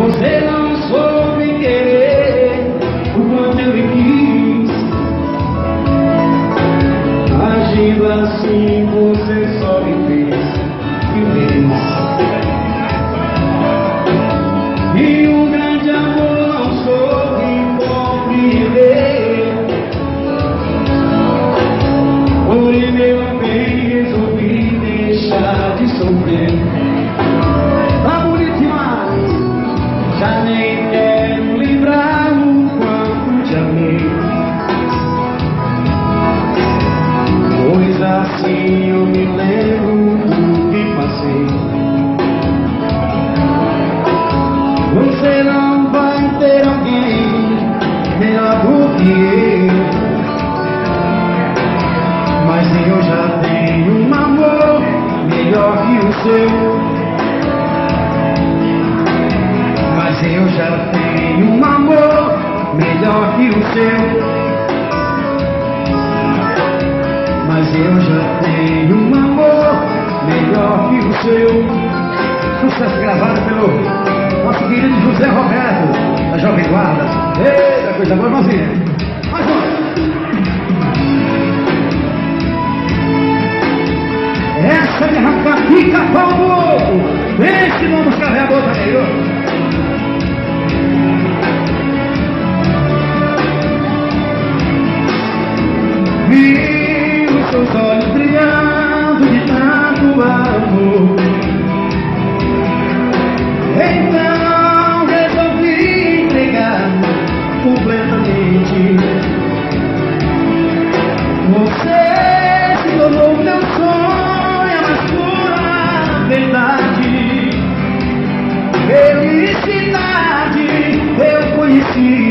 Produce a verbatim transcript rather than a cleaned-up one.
Você não soube querer o quanto eu lhe quis. Agindo assim você só me fez feliz. E um grande amor não soube compreender. Por meu bem resolvi deixar de sofrer. Tá bonito demais. Já nem quero lembrar o quanto te amei. Pois assim eu me lembro do que passei. Você não vai ter alguém melhor do que eu, mas eu já tenho um amor melhor que o seu. Mas eu já tenho um amor melhor que o seu. Mas eu já tenho um amor melhor que o seu. Sucesso gravado pelo nosso querido José Roberto, da Jovem Guarda. Eita, coisa boa, irmãozinha. Mais uma. Essa é rapaz, fica pau novo. Esse vamos buscar a boca aí, ó. Vi os seus olhos brilhando de tanto amor. Então resolvi entregar completamente. Você se tornou meu sonho, a mais pura verdade. Felicidade eu conheci.